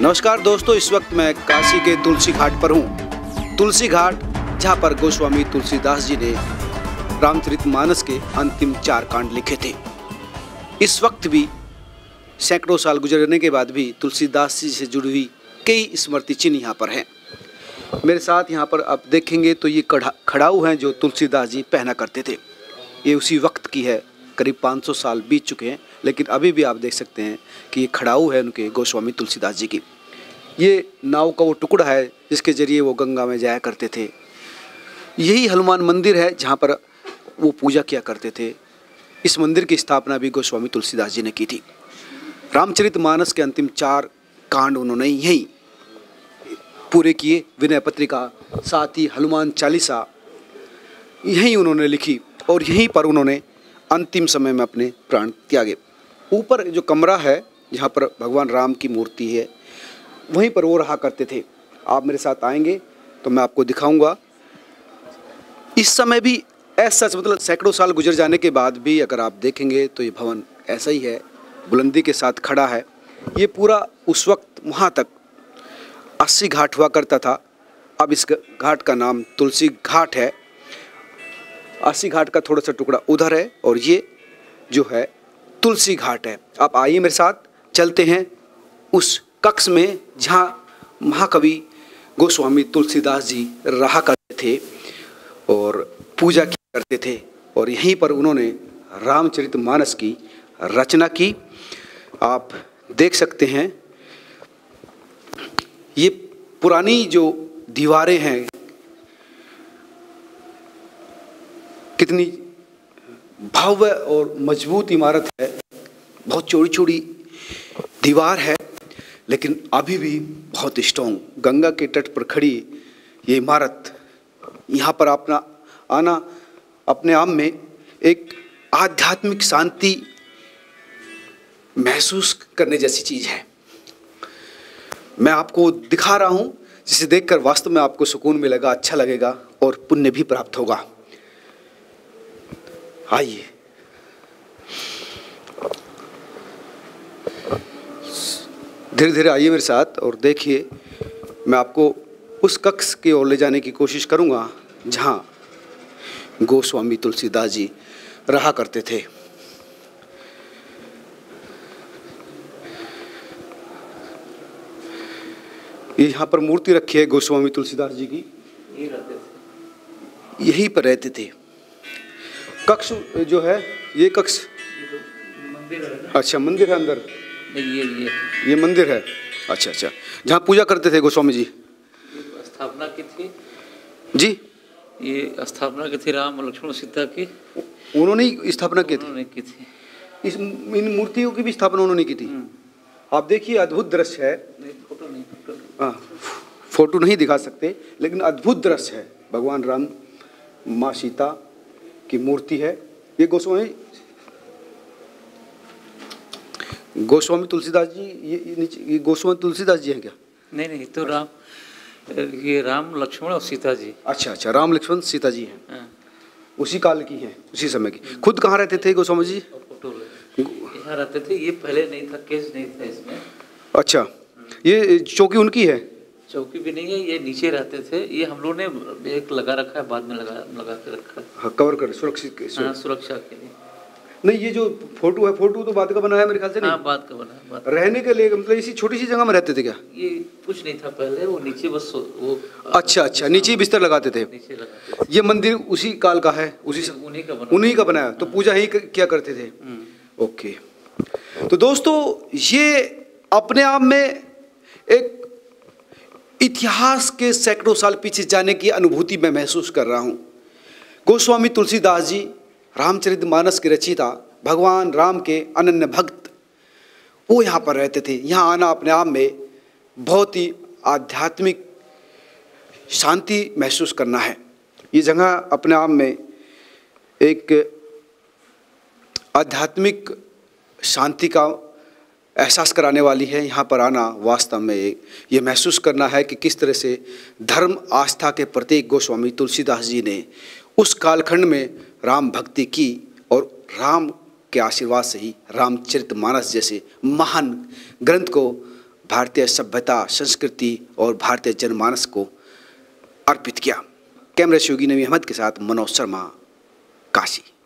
नमस्कार दोस्तों, इस वक्त मैं काशी के तुलसी घाट पर हूँ। तुलसी घाट जहाँ पर गोस्वामी तुलसीदास जी ने रामचरितमानस के अंतिम 4 कांड लिखे थे। इस वक्त भी सैकड़ों साल गुजरने के बाद भी तुलसीदास जी से जुड़ी हुई कई स्मृति चिन्ह यहाँ पर हैं। मेरे साथ यहाँ पर आप देखेंगे तो ये खड़ाऊ हैं जो तुलसीदास जी पहना करते थे। ये उसी वक्त की है, करीब 500 साल बीत चुके हैं, लेकिन अभी भी आप देख सकते हैं कि ये खड़ाऊ है उनके गोस्वामी तुलसीदास जी की। ये नाव का वो टुकड़ा है जिसके जरिए वो गंगा में जाया करते थे। यही हनुमान मंदिर है जहाँ पर वो पूजा किया करते थे। इस मंदिर की स्थापना भी गोस्वामी तुलसीदास जी ने की थी। रामचरितमानस के अंतिम 4 कांड उन्होंने यहीं पूरे किए। विनय पत्रिका, साथ ही हनुमान चालीसा यहीं उन्होंने लिखी और यहीं पर उन्होंने अंतिम समय में अपने प्राण त्यागे। ऊपर जो कमरा है जहाँ पर भगवान राम की मूर्ति है, वहीं पर वो रहा करते थे। आप मेरे साथ आएंगे तो मैं आपको दिखाऊंगा। इस समय भी ऐसा मतलब सैकड़ों साल गुजर जाने के बाद भी अगर आप देखेंगे तो ये भवन ऐसा ही है, बुलंदी के साथ खड़ा है। ये पूरा उस वक्त वहाँ तक 80 घाट हुआ करता था। अब इस घाट का नाम तुलसी घाट है। 80 घाट का थोड़ा सा टुकड़ा उधर है और ये जो है तुलसी घाट है। आप आइए मेरे साथ, चलते हैं उस कक्ष में जहाँ महाकवि गोस्वामी तुलसीदास जी रहा करते थे और पूजा किया करते थे, और यहीं पर उन्होंने रामचरितमानस की रचना की। आप देख सकते हैं ये पुरानी जो दीवारें हैं, कितनी भव्य और मजबूत इमारत है। बहुत चौड़ी चौड़ी दीवार है, लेकिन अभी भी बहुत स्ट्रॉन्ग। गंगा के तट पर खड़ी ये इमारत, यहाँ पर अपना आना अपने आप में एक आध्यात्मिक शांति महसूस करने जैसी चीज़ है। मैं आपको दिखा रहा हूँ जिसे देखकर वास्तव में आपको सुकून मिलेगा, अच्छा लगेगा और पुण्य भी प्राप्त होगा। आइए, धीरे धीरे आइए मेरे साथ और देखिए। मैं आपको उस कक्ष की ओर ले जाने की कोशिश करूंगा जहां गोस्वामी तुलसीदास जी रहा करते थे। ये यहाँ पर मूर्ति रखी है गोस्वामी तुलसीदास जी की। यहीं पर रहते थे। कक्ष जो है, ये कक्ष मंदिर है। अच्छा, मंदिर है अंदर। ये मंदिर है। अच्छा अच्छा, जहाँ पूजा करते थे गोस्वामी जी। स्थापना की थी जी, ये स्थापना की थी राम लक्ष्मण सीता की। उन्होंने ही स्थापना की थी। इन मूर्तियों की भी स्थापना उन्होंने की थी। आप देखिए, अद्भुत दृश्य है। फोटो नहीं, हाँ, फोटो नहीं दिखा सकते, लेकिन अद्भुत दृश्य है। भगवान राम, माँ सीता की मूर्ति है। ये गोस्वामी तुलसीदास जी, ये नीचे ये गोस्वामी तुलसीदास जी हैं क्या? नहीं, तो ये राम लक्ष्मण और सीता जी। अच्छा अच्छा, राम लक्ष्मण सीता जी हैं। उसी काल की हैं, उसी समय की। खुद कहाँ रहते थे गोस्वामी जी? फोटो यहाँ रहते थे। ये पहले नहीं था, केस नहीं था इसमें। अच्छा, ये चौकी उनकी है? चौकी भी नहीं है, ये नीचे रहते थे। ये हम लोग ने एक लगा रखा है, बाद में लगा के रखा है। हाँ, कवर कर सुरक्षित सुरक्षा के लिए। नहीं, ये जो फोटो है, फोटो तो बाद का बना है मेरे ख्याल से। नहीं, बाद का बना है। रहने के लिए मतलब इसी छोटी सी जगह में रहते थे क्या? ये कुछ नहीं था पहले, वो नीचे बस वो। अच्छा अच्छा, नीचे बिस्तर लगाते थे। नीचे लगाते थे। ये मंदिर उसी काल का है, उन्हीं का बनाया। तो पूजा ही किया करते थे। ओके, तो दोस्तों ये अपने आप में एक इतिहास के सैकड़ों साल पीछे जाने की अनुभूति मैं महसूस कर रहा हूँ। गोस्वामी तुलसीदास जी रामचरितमानस के रचयिता, भगवान राम के अनन्य भक्त, वो यहाँ पर रहते थे। यहाँ आना अपने आप में बहुत ही आध्यात्मिक शांति महसूस करना है। ये जगह अपने आप में एक आध्यात्मिक शांति का एहसास कराने वाली है। यहाँ पर आना वास्तव में ये महसूस करना है कि किस तरह से धर्म आस्था के प्रतीक गोस्वामी तुलसीदास जी ने उस कालखंड में राम भक्ति की और राम के आशीर्वाद से ही रामचरितमानस जैसे महान ग्रंथ को भारतीय सभ्यता, संस्कृति और भारतीय जनमानस को अर्पित किया। कैमरा से योगी नबी अहमद के साथ मनोज शर्मा, काशी।